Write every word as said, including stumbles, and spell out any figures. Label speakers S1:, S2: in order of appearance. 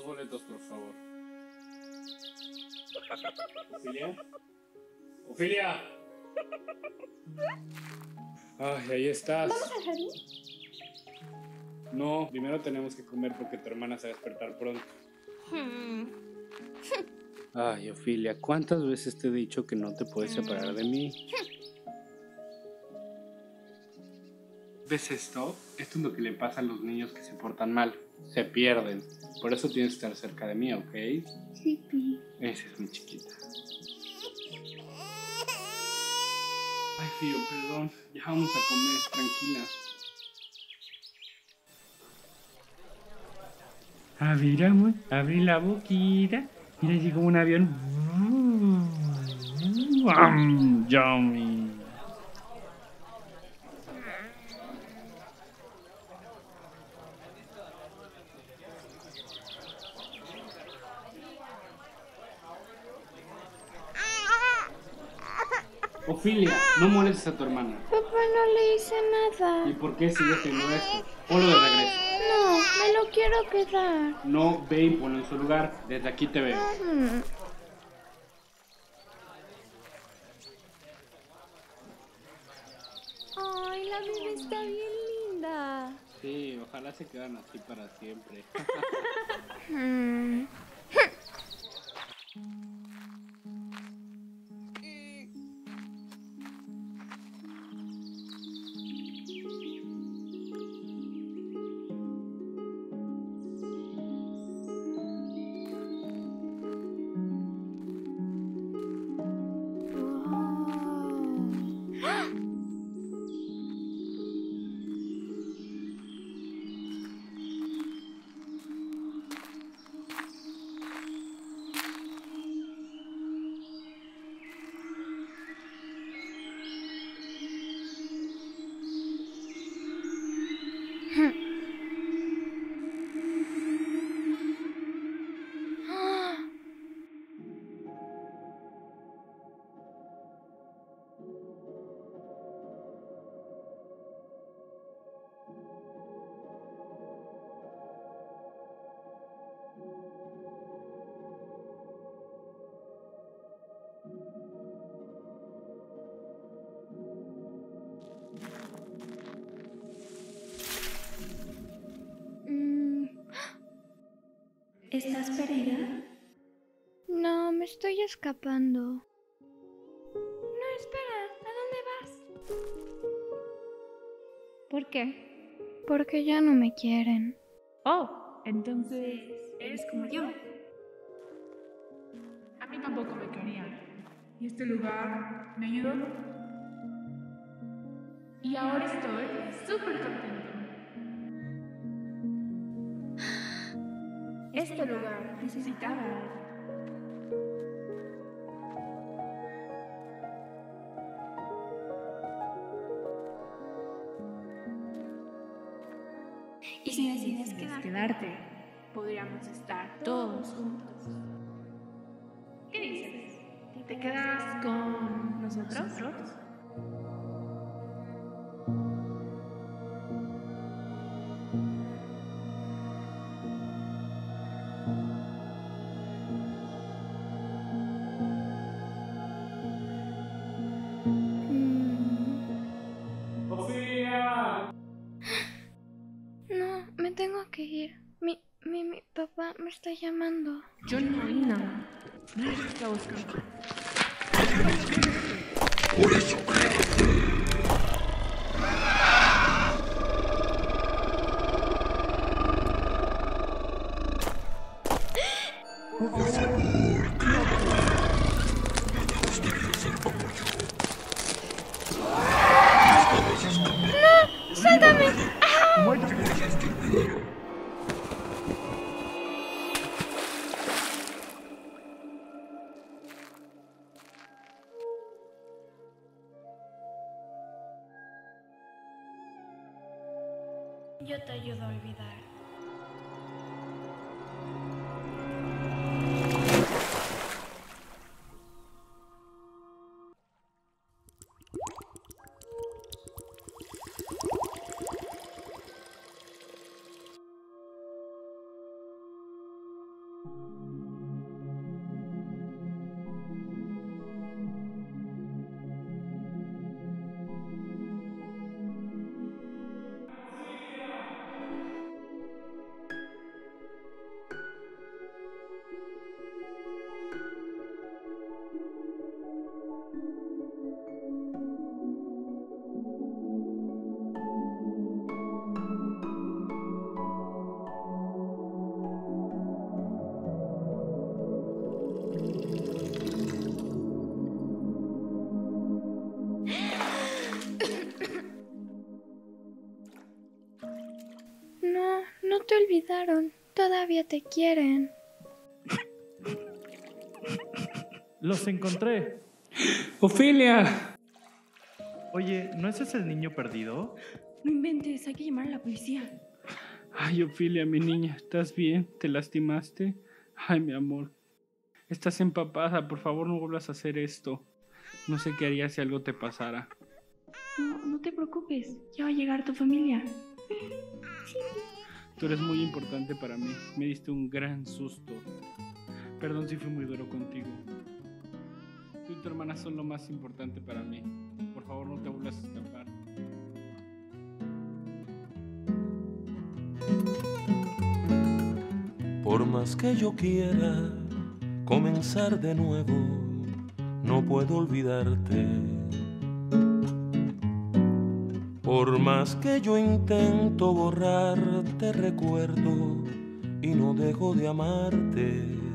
S1: boletos, por favor. ¿Ofilia? ¡Ofilia! Ay, ahí estás.
S2: ¿Vamos al jardín?
S1: No, primero tenemos que comer porque tu hermana se va a despertar pronto.
S2: Hmm.
S1: Ay, Ofilia, ¿cuántas veces te he dicho que no te puedes separar de mí? ¿Ves esto? Esto es lo que le pasa a los niños que se portan mal. Se pierden. Por eso tienes que estar cerca de mí, ¿ok?
S2: Sí, Pi.
S1: Esa es mi chiquita. Ay, Fío, perdón. Ya vamos a comer, tranquila. Abriramos, abrí la boquita. Mira, llegó un avión. ¡Bam! ¡Yummy! Ofilia, no molestes a tu hermana.
S2: Papá, no le hice nada.
S1: ¿Y por qué sigues haciendo esto? Ponlo de regreso.
S2: No, me lo quiero quedar.
S1: No, ve y ponlo en su lugar. Desde aquí te veo.
S2: Hmm. Ay, la bebé está bien linda.
S1: Sí, ojalá se quedan así para siempre.
S2: Hmm.
S3: ¿Estás perdida?
S2: No, me estoy escapando.
S3: No, espera. ¿A dónde vas?
S2: ¿Por qué? Porque ya no me quieren.
S3: Oh, entonces eres como yo. A mí tampoco me querían. Y este lugar me ayudó. Y ahora estoy súper contento. Este lugar necesitaba algo. Y si decides quedarte, podríamos estar todos juntos. ¿Qué dices? ¿Te quedas con nosotros?
S1: ¡Ofilia!
S2: No, me tengo que ir. Mi, mi, mi papá me está llamando.
S3: Yo no oí nada. Nadie te está buscando.
S4: Por eso por favor, no te gustaría ser como yo. Estabas escapando.
S2: ¡Suéltame!
S4: Cosas te olvidaron.
S2: Yo te ayudo a olvidar. te olvidaron. Todavía te quieren.
S5: Los encontré.
S1: ¡Ofelia!
S5: Oye, ¿no ese es el niño perdido?
S3: No inventes, hay que llamar a la policía.
S1: Ay, Ofelia, mi niña, ¿estás bien? ¿Te lastimaste? Ay, mi amor. Estás empapada, por favor no vuelvas a hacer esto. No sé qué haría si algo te pasara.
S3: No, no te preocupes, ya va a llegar tu familia.
S1: Tú eres muy importante para mí. Me diste un gran susto. Perdón si fui muy duro contigo. Tú y tu hermana son lo más importante para mí. Por favor, no te vuelvas a escapar.
S6: Por más que yo quiera comenzar de nuevo, no puedo olvidarte. Por más que yo intento borrarte, recuerdo y no dejo de amarte.